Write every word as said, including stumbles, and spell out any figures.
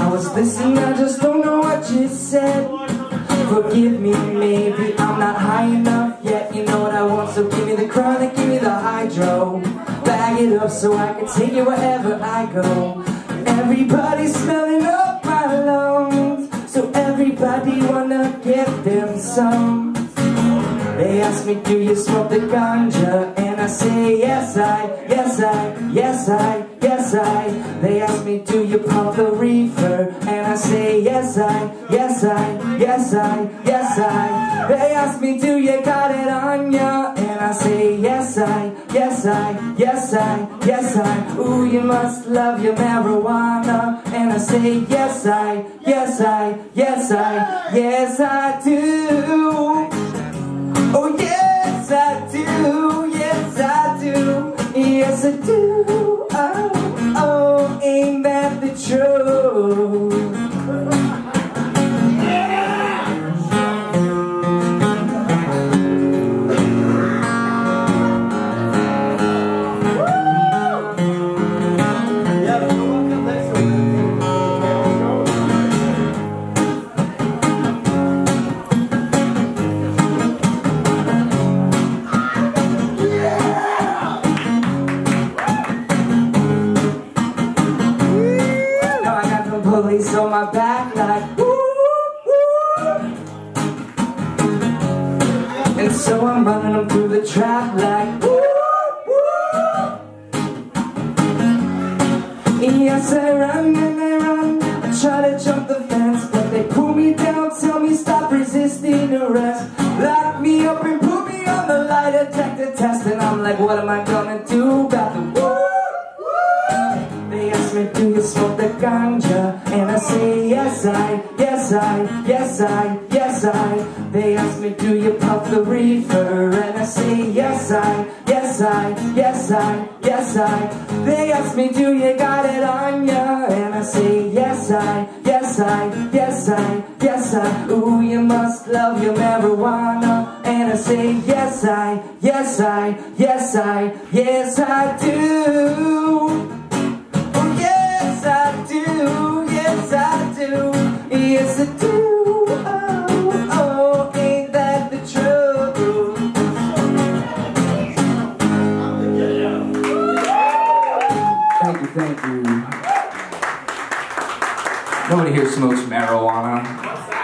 I was listening, I just don't know what you said. Forgive me, maybe I'm not high enough yet. You know what I want, so give me the chronic, give me the hydro. Bag it up so I can take it wherever I go. Everybody's smelling up my lungs, so everybody wanna get them some. They ask me, do you smoke the ganja? And I say, yes I, yes I, yes I, yes I. They ask me, do you pump the reefer? And I say, yes I, yes I, yes I, yes I. They ask me, do you got it on ya? And I say, yes I, yes I, yes I, yes I. Ooh, you must love your marijuana. And I say, yes I, yes I, yes I, yes I do. Oh yes I do, yes I do, yes I do. Oh, oh, ain't that the truth? Police on my back like woo, woo. And so I'm running them through the trap like woo, woo. Yes, I run and I run, I try to jump the fence, but they pull me down, tell me stop resisting arrest. Lock me up and put me on the lie detector test. And I'm like, what am I gonna do about the woo? They ask me, do you smoke the ganja? And I say, yes I, yes I, yes I, yes I. They ask me, do you puff the reefer? And I say, yes I, yes I, yes I, yes I. They ask me, do you got it on ya? And I say, yes I, yes I, yes I, yes I. Ooh, you must love your marijuana. And I say, yes I, yes I, yes I, yes I do. Yes I do, yes I do, yes I do, oh, oh, ain't that the truth? Thank you, thank you. Nobody here smokes marijuana.